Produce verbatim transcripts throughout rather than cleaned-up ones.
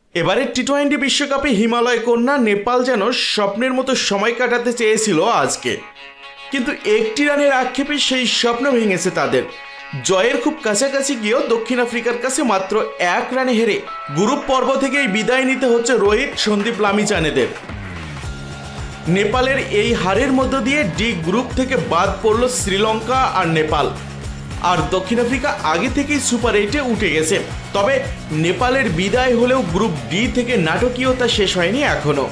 এবারে T twenty বিশ্বকাপে হিমালয় কন্যা নেপাল যেন স্বপ্নের মতো সময় কাটাতে চেয়েছিল আজকে, কিন্তু একটি রানের আক্ষেপে সেই স্বপ্ন ভেঙেছে তাদের। জয়ের খুব কাছাকাছি গিয়েও দক্ষিণ আফ্রিকার কাছে মাত্র এক রানে হেরে গ্রুপ পর্ব থেকেই বিদায় নিতে হচ্ছে রোহিত, সন্দীপ লামিচানেদের। নেপালের এই হারের মধ্য দিয়ে ডি গ্রুপ থেকে বাদ পড়ল শ্রীলঙ্কা আর নেপাল, আর দক্ষিণ আফ্রিকা আগে থেকেই সুপার এইটে উঠে গেছে। তবে নেপালের বিদায় হলেও গ্রুপ ডি থেকে নাটকীয়তা শেষ হয়নি এখনো।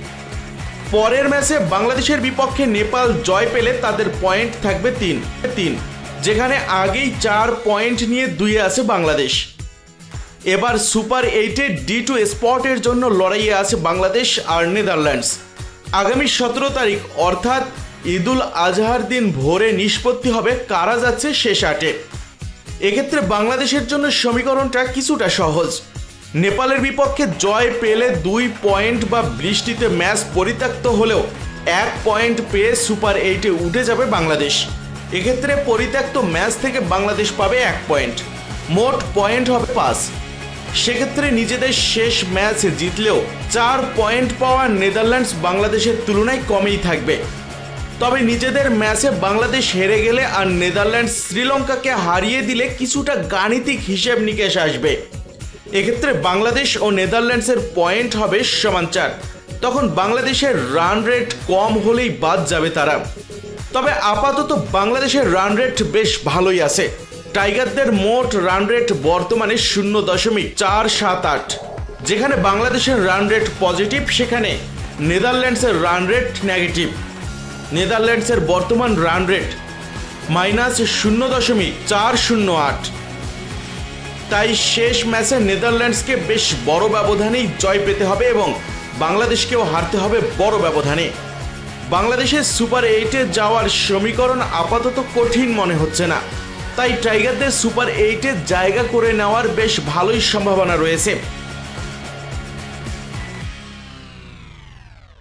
পরের ম্যাচে বাংলাদেশের বিপক্ষে নেপাল জয় পেলে তাদের পয়েন্ট থাকবে তিন তিন যেখানে আগেই চার পয়েন্ট নিয়ে দুইয়ে আছে বাংলাদেশ। এবার সুপার এইটে ডি টু স্পটের জন্য লড়াইয়ে আছে বাংলাদেশ আর নেদারল্যান্ডস। আগামী সতেরো তারিখ অর্থাৎ ঈদুল আজহার দিন ভোরে নিষ্পত্তি হবে কারা যাচ্ছে শেষ আটে। এক্ষেত্রে বাংলাদেশের জন্য সমীকরণটা কিছুটা সহজ। নেপালের বিপক্ষে জয় পেলে দুই পয়েন্ট বা বৃষ্টিতে ম্যাচ পরিত্যক্ত হলেও এক পয়েন্ট পেয়ে সুপার এইটে উঠে যাবে বাংলাদেশ। এক্ষেত্রে পরিত্যক্ত ম্যাচ থেকে বাংলাদেশ পাবে এক পয়েন্ট, মোট পয়েন্ট হবে পাঁচ। সেক্ষেত্রে নিজেদের শেষ ম্যাচ জিতলেও চার পয়েন্ট পাওয়া নেদারল্যান্ডস বাংলাদেশের তুলনায় কমই থাকবে। তবে নিজেদের ম্যাচে বাংলাদেশ হেরে গেলে আর নেদারল্যান্ডস শ্রীলঙ্কাকে হারিয়ে দিলে কিছুটা গাণিতিক হিসেব নিকেশ আসবে। এক্ষেত্রে বাংলাদেশ ও নেদারল্যান্ডসের পয়েন্ট হবে সমান চার। তখন বাংলাদেশের রান রেট কম হলেই বাদ যাবে তারা। তবে আপাতত বাংলাদেশের রান রেট বেশ ভালোই আছে। টাইগারদের মোট রান রেট বর্তমানে শূন্য দশমিক চার সাত আট। যেখানে বাংলাদেশের রান রেট পজিটিভ, সেখানে নেদারল্যান্ডসের রান রেট নেগেটিভ। নেদারল্যান্ডসের বর্তমান রান রেট মাইনাস শূন্য দশমিক চার শূন্য আট। তাই শেষ ম্যাচে নেদারল্যান্ডসকে বেশ বড় ব্যবধানেই জয় পেতে হবে এবং বাংলাদেশকেও হারতে হবে বড় ব্যবধানে। বাংলাদেশের সুপার এইটে যাওয়ার সমীকরণ আপাতত কঠিন মনে হচ্ছে না। তাই টাইগারদের সুপার এইটে জায়গা করে নেওয়ার বেশ ভালোই সম্ভাবনা রয়েছে।